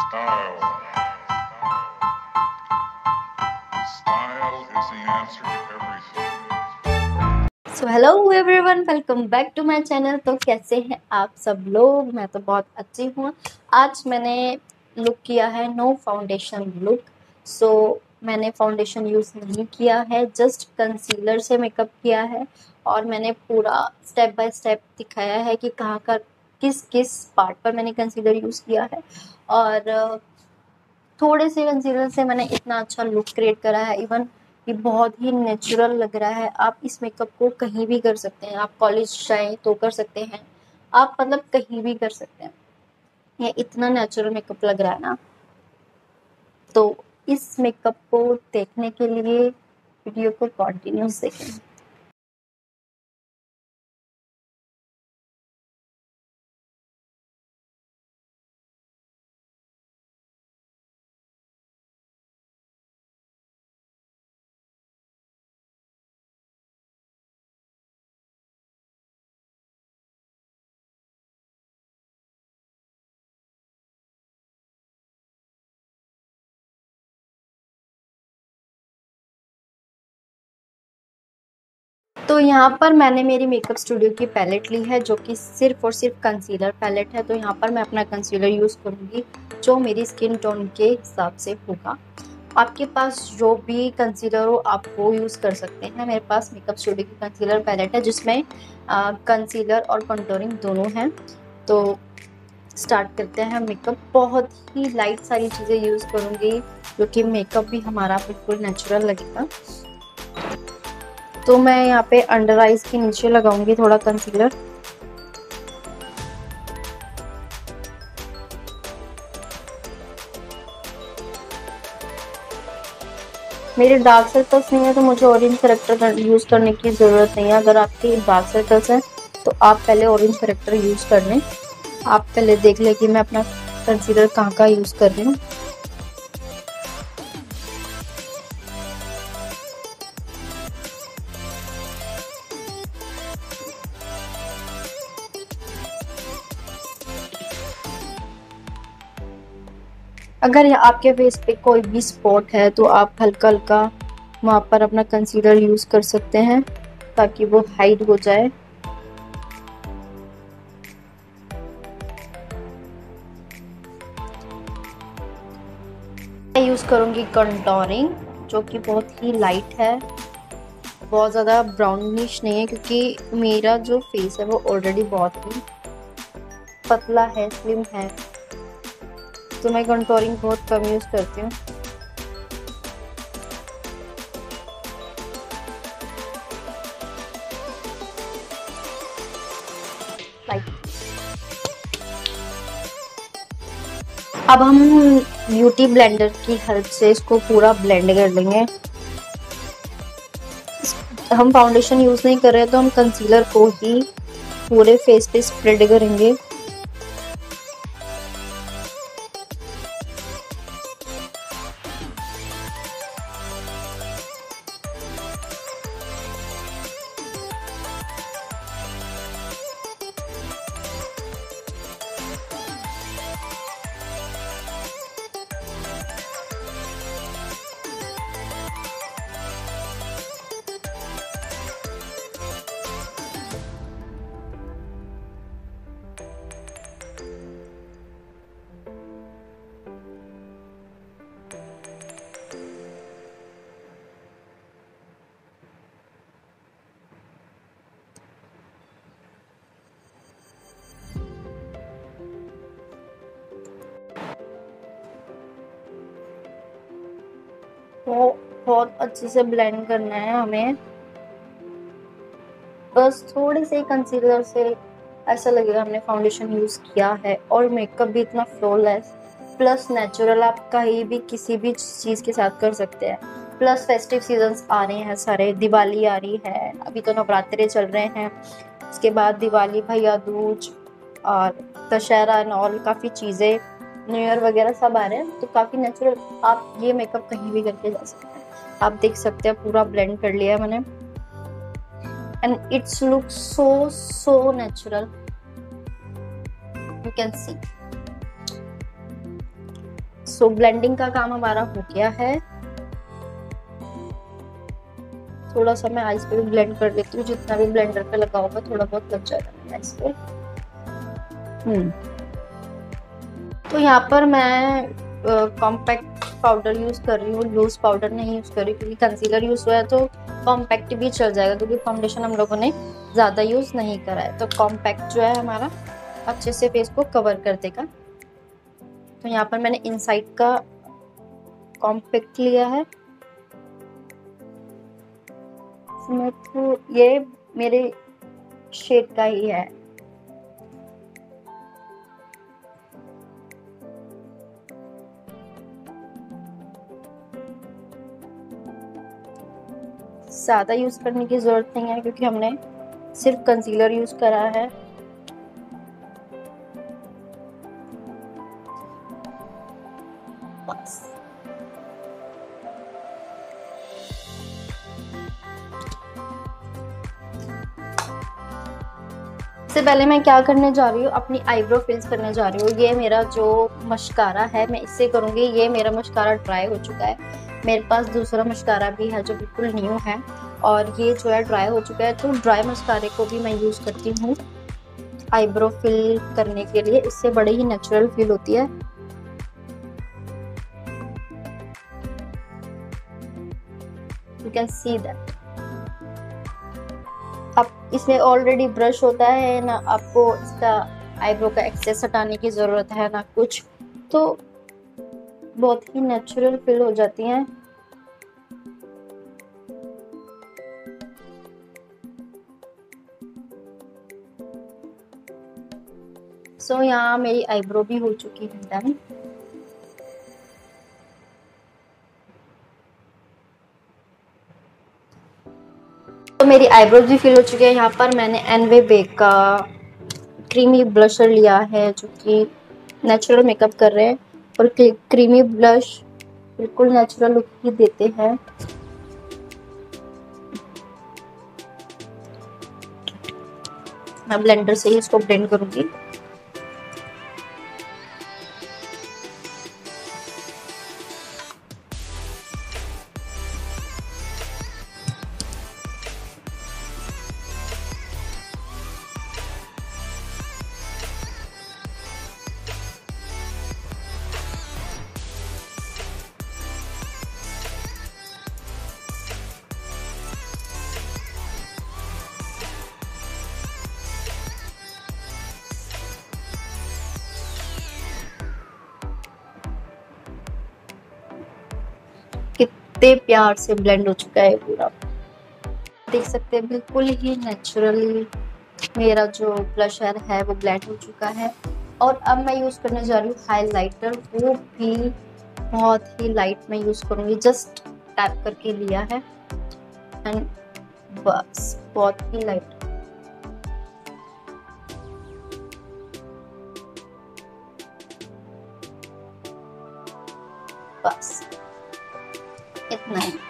Style. Style is the answer to everything. So hello everyone, welcome back to my channel. तो कैसे हैं आप सब लोग? मैं तो बहुत अच्छी हूँ। आज मैंने लुक किया है नो फाउंडेशन लुक। सो मैंने फाउंडेशन यूज़ नहीं किया है, जस्ट कंसीलर से मेकअप किया है और मैंने पूरा स्टेप बाय स्टेप दिखाया है कि कहाँ का किस किस पार्ट पर मैंने कंसीलर यूज़ किया है। और थोड़े से कंसीलर से मैंने इतना अच्छा लुक क्रिएट करा है। इवन ये बहुत ही नेचुरल लग रहा है। आप इस मेकअप को कहीं भी कर सकते हैं। आप कॉलेज जाएं तो कर सकते हैं, आप मतलब कहीं भी कर सकते हैं। ये इतना नेचुरल मेकअप लग रहा है ना। तो इस मेकअप को देखने के लिए वीडियो को कंटिन्यूस देखें। तो यहाँ पर मैंने मेरी मेकअप स्टूडियो की पैलेट ली है, जो कि सिर्फ और सिर्फ कंसीलर पैलेट है। तो यहाँ पर मैं अपना कंसीलर यूज़ करूँगी जो मेरी स्किन टोन के हिसाब से होगा। आपके पास जो भी कंसीलर हो आप वो यूज़ कर सकते हैं। मेरे पास मेकअप स्टूडियो की कंसीलर पैलेट है जिसमें कंसीलर और कंटूरिंग दोनों हैं। तो स्टार्ट करते हैं मेकअप। बहुत ही लाइट सारी चीज़ें यूज़ करूँगी जो कि मेकअप भी हमारा बिल्कुल नेचुरल लगेगा। तो मैं यहाँ पे अंडर आइज के नीचे लगाऊंगी थोड़ा कंसीलर। मेरे डार्क सर्कल्स नहीं है तो मुझे ऑरेंज करेक्टर यूज़ करने की ज़रूरत नहीं है। अगर आपके डार्क सर्कल्स हैं तो आप पहले ऑरेंज करेक्टर यूज़ कर लें। आप पहले देख लें कि मैं अपना कंसीलर कहाँ का यूज़ कर रही हूँ। अगर आपके फेस पे कोई भी स्पॉट है तो आप हल्का हल्का वहाँ पर अपना कंसीलर यूज़ कर सकते हैं ताकि वो हाइड हो जाए। मैं यूज़ करूँगी कंटूरिंग जो कि बहुत ही लाइट है, बहुत ज़्यादा ब्राउनिश नहीं है, क्योंकि मेरा जो फेस है वो ऑलरेडी बहुत ही पतला है, स्लिम है। तो मैं कंटूरिंग बहुत कम यूज़ करती हूँ। अब हम ब्यूटी ब्लेंडर की हेल्प से इसको पूरा ब्लेंड कर लेंगे। हम फाउंडेशन यूज़ नहीं कर रहे तो हम कंसीलर को ही पूरे फेस पे स्प्रेड करेंगे। तो बहुत अच्छे से ब्लेंड करना है हमें। बस थोड़े से कंसीलर से ऐसा लगेगा हमने फाउंडेशन यूज़ किया है, और मेकअप भी इतना फ्लॉलेस प्लस नेचुरल आप कहीं भी किसी भी चीज़ के साथ कर सकते हैं। प्लस फेस्टिव सीजन्स आ रहे हैं सारे, दिवाली आ रही है, अभी तो नवरात्रे चल रहे हैं, उसके बाद दिवाली, भैया दूज और दशहरा एंड ऑल, काफ़ी चीज़ें, न्यू ईयर वगैरह सब आ रहे हैं। तो काफ़ी नेचुरल आप ये मेकअप कहीं भी करके जा सकते हैं। आप देख सकते हैं पूरा ब्लेंड कर लिया है मैंने, and it's looks so natural, you can see। So blending का काम हमारा हो गया है। थोड़ा सा मैं आइस पे भी ब्लेंड कर लेती हूँ, जितना भी ब्लेंडर पे लगा होगा थोड़ा बहुत लग जाएगा मेरे आइस पे। तो यहाँ पर मैं कॉम्पैक्ट पाउडर यूज कर रही हूँ, लूज पाउडर नहीं यूज कर रही, क्योंकि कंसीलर यूज हुआ है तो कॉम्पैक्ट भी चल जाएगा, क्योंकि फाउंडेशन हम लोगों ने ज़्यादा यूज नहीं करा है। तो कॉम्पैक्ट जो है हमारा अच्छे से फेस को कवर कर देगा। तो यहाँ पर मैंने इनसाइड का कॉम्पैक्ट लिया है। तो ये मेरे शेड का ही है। ज़्यादा यूज करने की जरूरत नहीं है, क्योंकि हमने सिर्फ कंसीलर यूज करा है। बस इससे पहले मैं क्या करने जा रही हूँ, अपनी आईब्रो फिल्स करने जा रही हूँ। ये मेरा जो मस्कारा है मैं इससे करूँगी। ये मेरा मस्कारा ड्राई हो चुका है। मेरे पास दूसरा मस्कारा भी है जो बिल्कुल न्यू है, और ये जो है ड्राई हो चुका है। तो ड्राई मस्कारे को भी मैं यूज़ करती हूँ आईब्रो फिल करने के लिए। इससे बड़ी ही नेचुरल फील होती है। You can see that. अब इसमें ऑलरेडी ब्रश होता है ना, आपको इसका आईब्रो का एक्सेस हटाने की ज़रूरत है ना कुछ, तो बहुत ही नेचुरल फील हो जाती हैं। सो यहाँ मेरी आईब्रो भी हो चुकी है डन। तो मेरी आईब्रोज भी फिल हो चुकी है। यहाँ पर मैंने एनवे बेक का क्रीमी ब्लशर लिया है, जो कि नेचुरल मेकअप कर रहे हैं, और क्रीमी ब्लश बिल्कुल नेचुरल लुक ही देते हैं। मैं ब्लेंडर से ही इसको ब्लेंड करूंगी। कितने प्यार से ब्लेंड हो चुका है पूरा, देख सकते हैं। बिल्कुल ही नेचुरली मेरा जो ब्लशर है वो ब्लेंड हो चुका है। और अब मैं यूज़ करने जा रही हूँ हाइलाइटर। वो भी बहुत ही लाइट मैं यूज़ करूँगी, जस्ट टैप करके लिया है एंड बस, बहुत ही लाइट। बस इतना ही।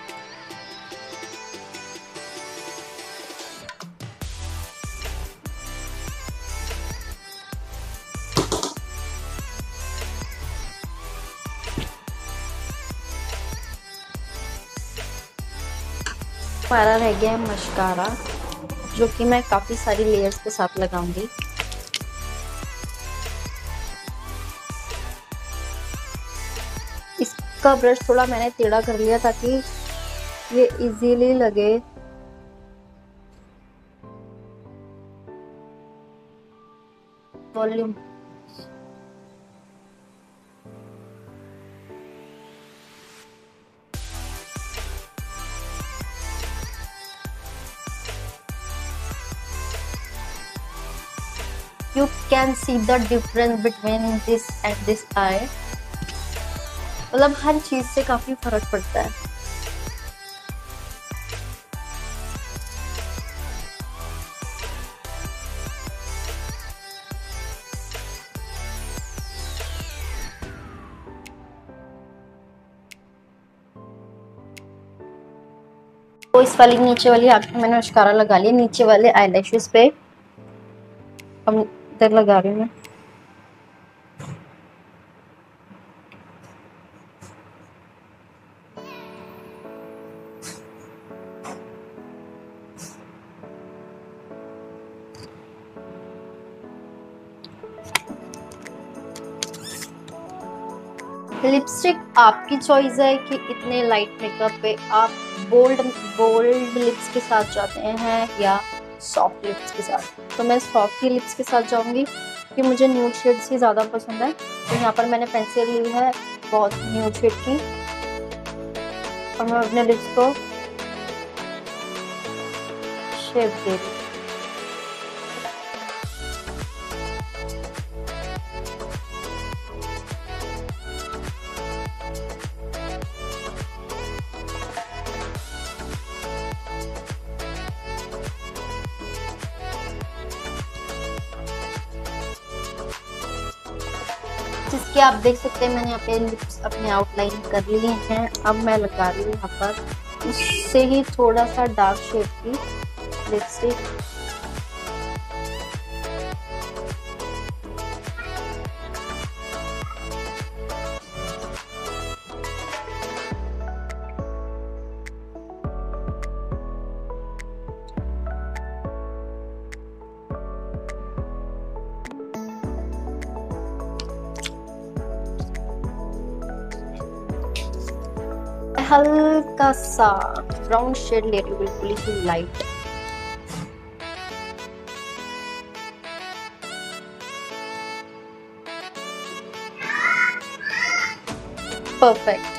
हमारा रह गया है मस्कारा, जो कि मैं काफ़ी सारी लेयर्स के साथ लगाऊंगी। इसका ब्रश थोड़ा मैंने टेढ़ा कर लिया ताकि ये इजीली लगे। Volume you can see the difference between this and this eye। मतलब हर चीज से काफी फर्क पड़ता है। तो इस वाली नीचे वाली आंख में मैंने मस्कारा लगा लिया, नीचे वाले आईलैशेस पे अब इधर लगा रही हूँ मैं। लिपस्टिक आपकी चॉइस है कि इतने लाइट मेकअप पे आप बोल्ड बोल्ड लिप्स के साथ जाते हैं या सॉफ्ट लिप्स के साथ। तो मैं सॉफ्ट ही लिप्स के साथ जाऊंगी क्योंकि मुझे न्यूड शेड्स ही ज़्यादा पसंद है। तो यहाँ पर मैंने पेंसिल ली है बहुत न्यूड शेड की और मैं अपने लिप्स को शेप दे रही हूँ। जिसके आप देख सकते हैं मैंने यहाँ पे लिप्स अपने आउटलाइन कर लिए हैं। अब मैं लगा रही हूँ यहाँ पर उससे ही थोड़ा सा डार्क शेड की लिपस्टिक। हल्का सा ब्राउन शेड ले रही हूँ, बिल्कुल ही लाइट। परफेक्ट।